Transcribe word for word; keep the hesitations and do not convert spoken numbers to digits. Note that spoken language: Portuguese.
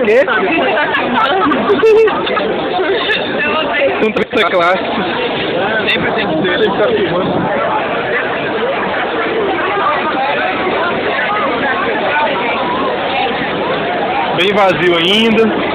quê? Um três classe. Sempre tem que ser, ele tá filmando. Bem vazio ainda.